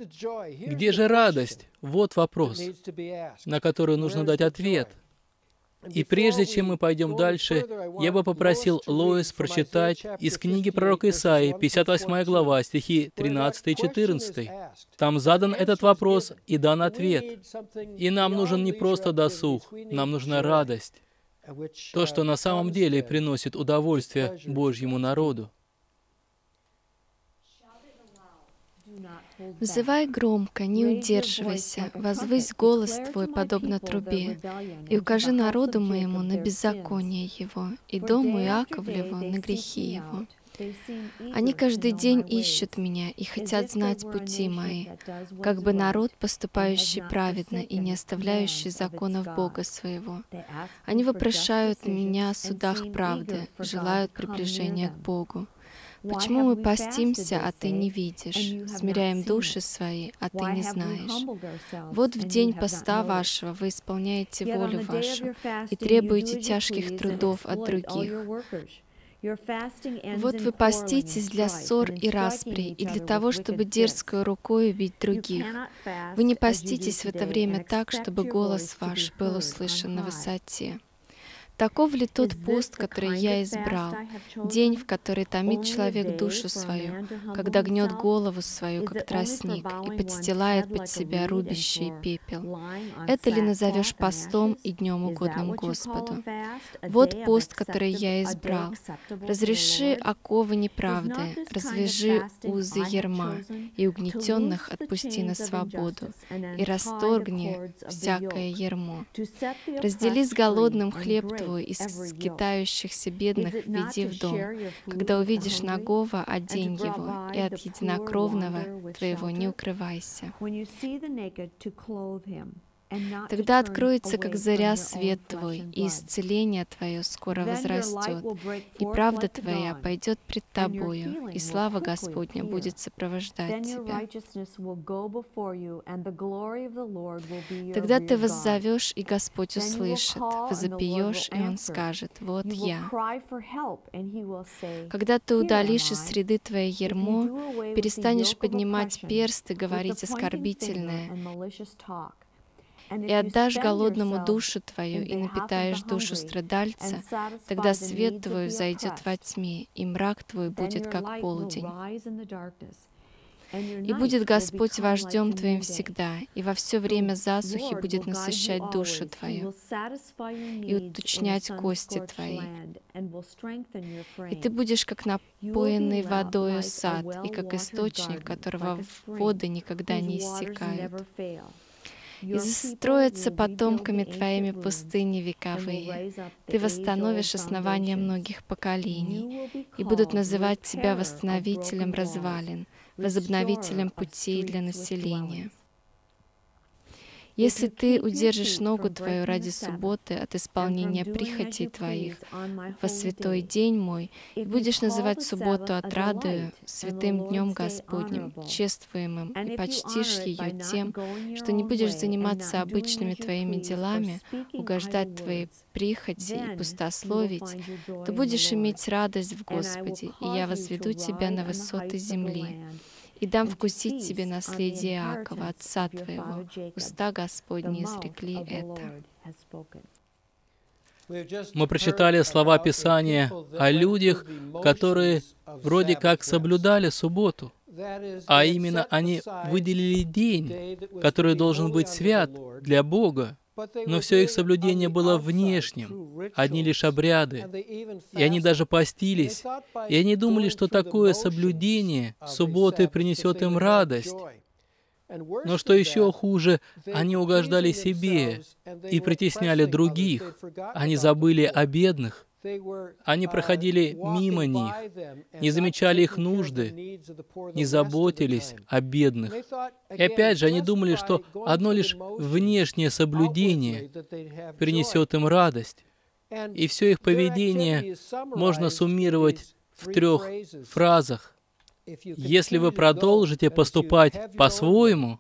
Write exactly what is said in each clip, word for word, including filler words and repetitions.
Где же радость? Вот вопрос, на который нужно дать ответ. И прежде чем мы пойдем дальше, я бы попросил Лоис прочитать из книги пророка Исаии, пятьдесят восьмая глава, стихи тринадцатый и четырнадцатый. Там задан этот вопрос и дан ответ. И нам нужен не просто досуг, нам нужна радость. То, что на самом деле приносит удовольствие Божьему народу. «Взывай громко, не удерживайся, возвысь голос твой, подобно трубе, и укажи народу моему на беззаконие его, и дому Иаковлеву на грехи его. Они каждый день ищут меня и хотят знать пути мои, как бы народ, поступающий праведно и не оставляющий законов Бога своего. Они вопрошают меня о судах правды, желают приближения к Богу. Почему мы постимся, а ты не видишь, смиряем души свои, а ты не знаешь? Вот в день поста вашего вы исполняете волю вашу и требуете тяжких трудов от других. Вот вы поститесь для ссор и распри, и для того, чтобы дерзкой рукой убить других. Вы не поститесь в это время так, чтобы голос ваш был услышан на высоте. Таков ли тот пост, который я избрал, день, в который томит человек душу свою, когда гнет голову свою, как тростник, и подстилает под себя рубящий пепел? Это ли назовешь постом и днем угодным Господу? Вот пост, который я избрал. Разреши оковы неправды, развяжи узы ярма, и угнетенных отпусти на свободу, и расторгни всякое ярмо. Раздели с голодным хлеб твой, из скитающихся бедных веди в дом. Когда увидишь нагого, одень его, и от единокровного твоего не укрывайся. Тогда откроется, как заря, свет твой, и исцеление твое скоро возрастет, и правда твоя пойдет пред тобою, и слава Господня будет сопровождать тебя. Тогда ты воззовешь, и Господь услышит, возопьешь, и Он скажет: «Вот я». Когда ты удалишь из среды твоей ярмо, перестанешь поднимать перст и говорить оскорбительное, и отдашь голодному душу твою, и напитаешь душу страдальца, тогда свет твой взойдет во тьме, и мрак твой будет как полдень. И будет Господь вождем твоим всегда, и во все время засухи будет насыщать душу твою, и уточнять кости твои. И ты будешь как напоенный водою сад, и как источник, которого воды никогда не иссякают. И застроятся потомками твоими пустыни вековые. Ты восстановишь основания многих поколений, и будут называть тебя восстановителем развалин, возобновителем путей для населения. Если ты удержишь ногу твою ради субботы от исполнения прихотей твоих во святой день мой, и будешь называть субботу отрадою, святым днем Господним, чествуемым, и почтишь ее тем, что не будешь заниматься обычными твоими делами, угождать твоей прихоти и пустословить, то будешь иметь радость в Господе, и я возведу тебя на высоты земли, и дам вкусить тебе наследие Иакова, отца твоего. Уста Господни изрекли это». Мы прочитали слова Писания о людях, которые вроде как соблюдали субботу, а именно они выделили день, который должен быть свят для Бога. Но все их соблюдение было внешним, одни лишь обряды, и они даже постились, и они думали, что такое соблюдение субботы принесет им радость. Но что еще хуже, они угождали себе и притесняли других, они забыли о бедных. Они проходили мимо них, не замечали их нужды, не заботились о бедных. И опять же, они думали, что одно лишь внешнее соблюдение принесет им радость. И все их поведение можно суммировать в трех фразах. Если вы продолжите поступать по-своему,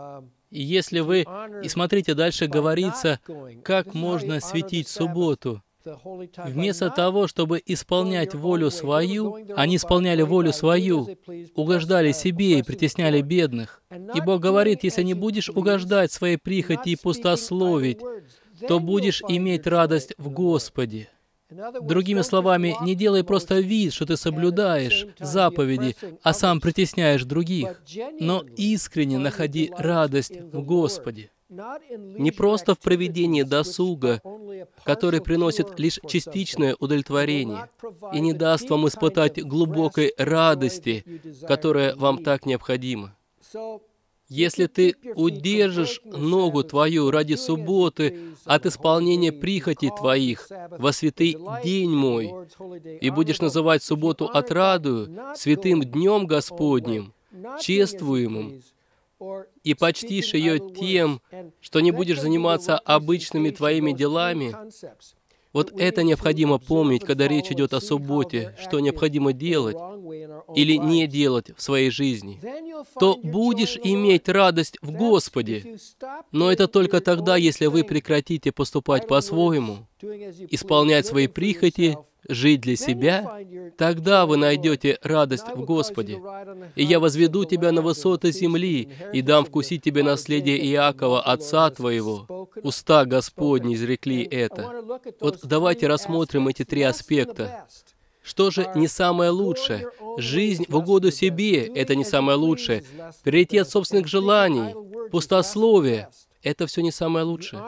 и если вы... И смотрите, дальше говорится, как можно светить субботу. Вместо того, чтобы исполнять волю свою, они исполняли волю свою, угождали себе и притесняли бедных. И Бог говорит, если не будешь угождать своей прихоти и пустословить, то будешь иметь радость в Господе. Другими словами, не делай просто вид, что ты соблюдаешь заповеди, а сам притесняешь других, но искренне находи радость в Господе. Не просто в проведении досуга, который приносит лишь частичное удовлетворение и не даст вам испытать глубокой радости, которая вам так необходима. Если ты удержишь ногу твою ради субботы от исполнения прихотей твоих во святый день мой, и будешь называть субботу отрадою, святым днем Господним, чествуемым, и почтишь ее тем, что не будешь заниматься обычными твоими делами, вот это необходимо помнить, когда речь идет о субботе, что необходимо делать или не делать в своей жизни, то будешь иметь радость в Господе. Но это только тогда, если вы прекратите поступать по-своему, исполнять свои прихоти, жить для себя, тогда вы найдете радость в Господе. «И я возведу тебя на высоты земли, и дам вкусить тебе наследие Иакова, отца твоего». Уста Господни изрекли это. Вот давайте рассмотрим эти три аспекта. Что же не самое лучшее? Жизнь в угоду себе — это не самое лучшее. Приоритет собственных желаний, пустословие — это все не самое лучшее.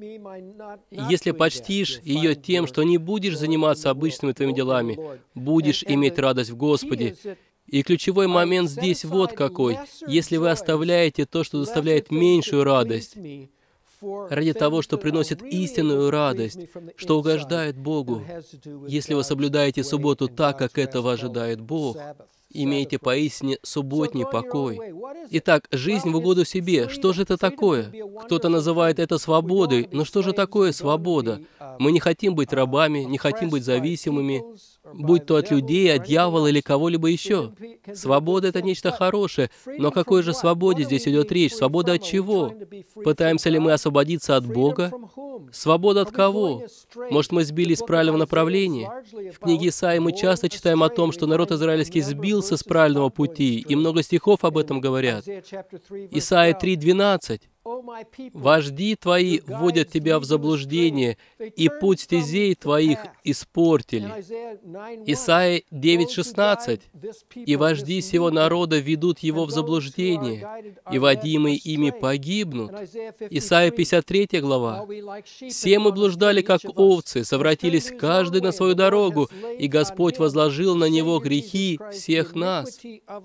Если почтишь ее тем, что не будешь заниматься обычными твоими делами, будешь иметь радость в Господе. И ключевой момент здесь вот какой. Если вы оставляете то, что доставляет меньшую радость, ради того, что приносит истинную радость, что угождает Богу, если вы соблюдаете субботу так, как этого ожидает Бог, имеете поистине субботний покой. Итак, жизнь в угоду себе. Что же это такое? Кто-то называет это свободой, но что же такое свобода? Мы не хотим быть рабами, не хотим быть зависимыми, будь то от людей, от дьявола или кого-либо еще. Свобода — это нечто хорошее, но о какой же свободе здесь идет речь? Свобода от чего? Пытаемся ли мы освободиться от Бога? Свобода от кого? Может, мы сбились с правильного направления? В книге Исаии мы часто читаем о том, что народ израильский сбился с правильного пути, и много стихов об этом говорят. Исайя три двенадцать. «Вожди твои вводят тебя в заблуждение, и путь стезей твоих испортили». Исайя девять шестнадцать. «И вожди сего народа ведут его в заблуждение, и водимые ими погибнут». Исайя пятьдесят третья глава. «Все мы блуждали, как овцы, совратились каждый на свою дорогу, и Господь возложил на него грехи всех нас».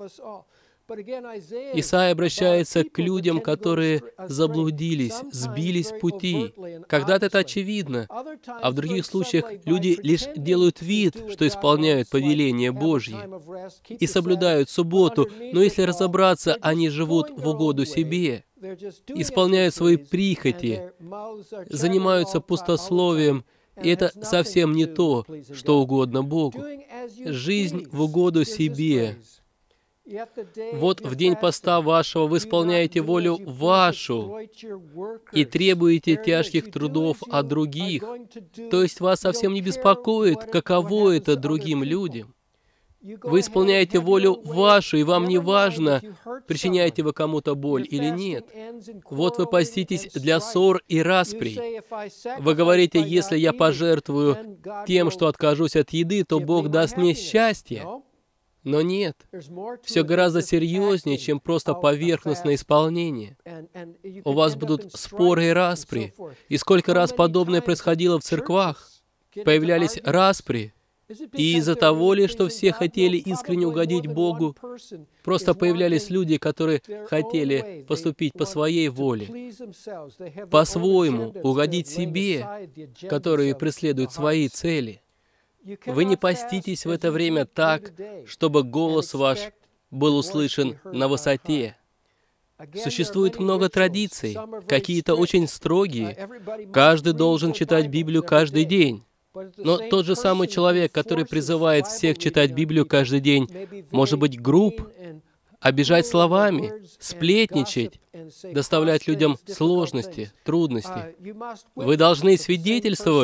Исайя обращается к людям, которые заблудились, сбились с пути. Когда-то это очевидно, а в других случаях люди лишь делают вид, что исполняют повеление Божье и соблюдают субботу, но если разобраться, они живут в угоду себе, исполняют свои прихоти, занимаются пустословием, и это совсем не то, что угодно Богу. Жизнь в угоду себе. Вот в день поста вашего вы исполняете волю вашу и требуете тяжких трудов от других. То есть вас совсем не беспокоит, каково это другим людям. Вы исполняете волю вашу, и вам не важно, причиняете вы кому-то боль или нет. Вот вы поститесь для ссор и расприй. Вы говорите, если я пожертвую тем, что откажусь от еды, то Бог даст мне счастье. Но нет, все гораздо серьезнее, чем просто поверхностное исполнение. У вас будут споры и распри. И сколько раз подобное происходило в церквах? Появлялись распри. И из-за того ли, что все хотели искренне угодить Богу, просто появлялись люди, которые хотели поступить по своей воле, по-своему угодить себе, которые преследуют свои цели. Вы не поститесь в это время так, чтобы голос ваш был услышан на высоте. Существует много традиций, какие-то очень строгие. Каждый должен читать Библию каждый день. Но тот же самый человек, который призывает всех читать Библию каждый день, может быть груб, обижать словами, сплетничать, доставлять людям сложности, трудности. Вы должны свидетельствовать,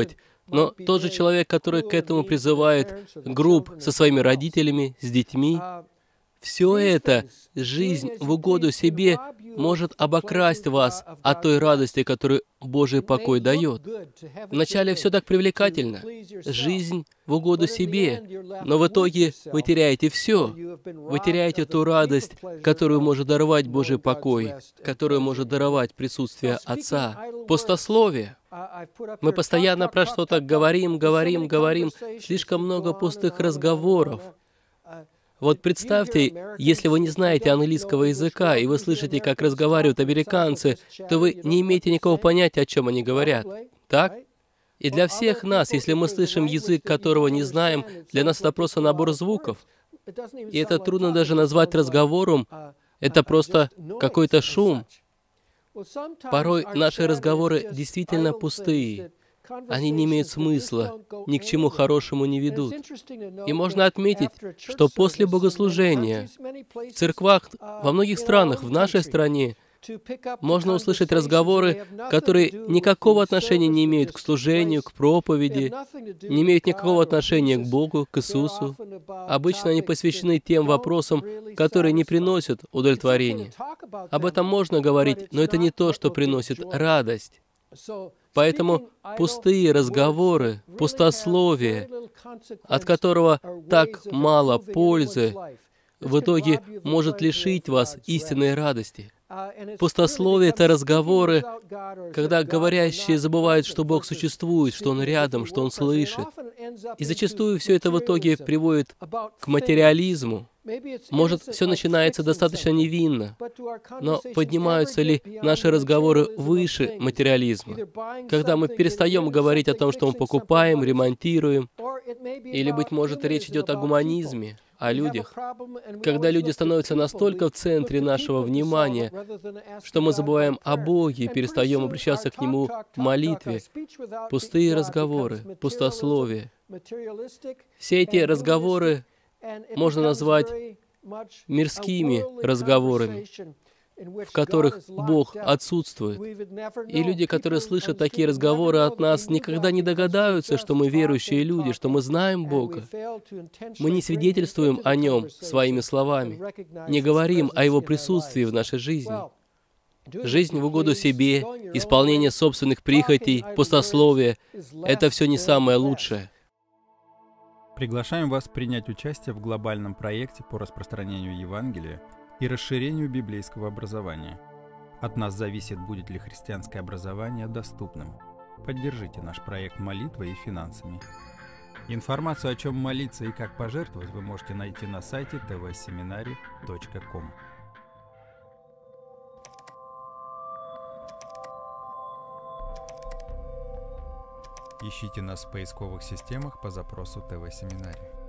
Но тот же человек, который к этому призывает групп со своими родителями, с детьми, все это, жизнь в угоду себе, может обокрасть вас от той радости, которую Божий покой дает. Вначале все так привлекательно, жизнь в угоду себе, но в итоге вы теряете все. Вы теряете ту радость, которую может даровать Божий покой, которую может даровать присутствие Отца. Пустословие. Мы постоянно про что-то говорим, говорим, говорим, слишком много пустых разговоров. Вот представьте, если вы не знаете английского языка, и вы слышите, как разговаривают американцы, то вы не имеете никакого понятия, о чем они говорят. Так? И для всех нас, если мы слышим язык, которого не знаем, для нас это просто набор звуков. И это трудно даже назвать разговором, это просто какой-то шум. Порой наши разговоры действительно пустые. Они не имеют смысла, ни к чему хорошему не ведут. И можно отметить, что после богослужения в церквах во многих странах, в нашей стране, можно услышать разговоры, которые никакого отношения не имеют к служению, к проповеди, не имеют никакого отношения к Богу, к Иисусу. Обычно они посвящены тем вопросам, которые не приносят удовлетворения. Об этом можно говорить, но это не то, что приносит радость. Поэтому пустые разговоры, пустословие, от которого так мало пользы, в итоге может лишить вас истинной радости. Пустословие — это разговоры, когда говорящие забывают, что Бог существует, что Он рядом, что Он слышит. И зачастую все это в итоге приводит к материализму. Может, все начинается достаточно невинно, но поднимаются ли наши разговоры выше материализма? Когда мы перестаем говорить о том, что мы покупаем, ремонтируем, или, быть может, речь идет о гуманизме, о людях. Когда люди становятся настолько в центре нашего внимания, что мы забываем о Боге и перестаем обращаться к Нему в молитве, пустые разговоры, пустословие. Все эти разговоры можно назвать мирскими разговорами, в которых Бог отсутствует. И люди, которые слышат такие разговоры от нас, никогда не догадаются, что мы верующие люди, что мы знаем Бога. Мы не свидетельствуем о Нем своими словами, не говорим о Его присутствии в нашей жизни. Жизнь в угоду себе, исполнение собственных прихотей, пустословие — это все не самое лучшее. Приглашаем вас принять участие в глобальном проекте по распространению Евангелия и расширению библейского образования. От нас зависит, будет ли христианское образование доступным. Поддержите наш проект молитвой и финансами. Информацию, о чем молиться и как пожертвовать, вы можете найти на сайте тэ вэ семинари точка ком. Ищите нас в поисковых системах по запросу тэ вэ Семинари.